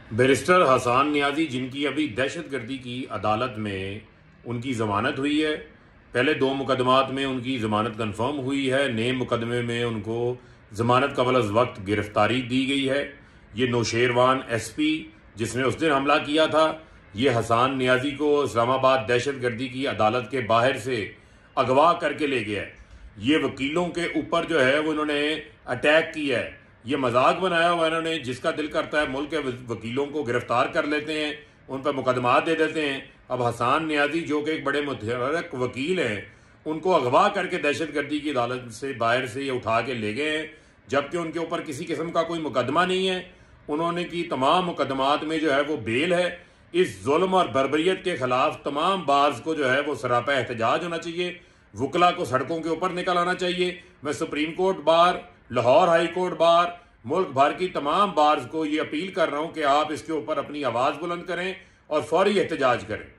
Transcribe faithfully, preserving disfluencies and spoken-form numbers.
Barrister Hasan Niazi, जिनकी अभी दहशतगर्दी की अदालत में उनकी ज़मानत हुई है। पहले दो मुकदमात में उनकी ज़मानत कन्फर्म हुई है। नए मुकदमे में उनको ज़मानत कबल अज़ वक्त गिरफ्तारी दी गई है। ये नौशेरवान एस पी जिसने उस दिन हमला किया था, ये हसान नियाजी को इस्लामाबाद दहशतगर्दी की अदालत के बाहर से अगवा करके ले गया है। ये वकीलों के ऊपर जो है वो इन्होंने अटैक किया है। ये मजाक बनाया हुआ इन्होंने, जिसका दिल करता है मुल्क के वकीलों को गिरफ्तार कर लेते हैं, उन पर मुकदमा दे देते हैं। अब हसान नियाजी जो कि एक बड़े मुतहर्रिक वकील हैं, उनको अगवा करके दहशतगर्दी की अदालत से बाहर से ये उठा के ले गए हैं, जबकि उनके ऊपर किसी किस्म का कोई मुकदमा नहीं है। उन्होंने की तमाम मुकदमात में जो है वो बेल है। इस जुल्म और बर्बरियत के खिलाफ तमाम बार्स को जो है वो सरापा एहतजाज होना चाहिए। वकला को सड़कों के ऊपर निकल आना चाहिए। मैं Supreme Court bar, Lahore High Court bar, मुल्क भर की तमाम बार्स को ये अपील कर रहा हूं कि आप इसके ऊपर अपनी आवाज़ बुलंद करें और फौरी एहतजाज करें।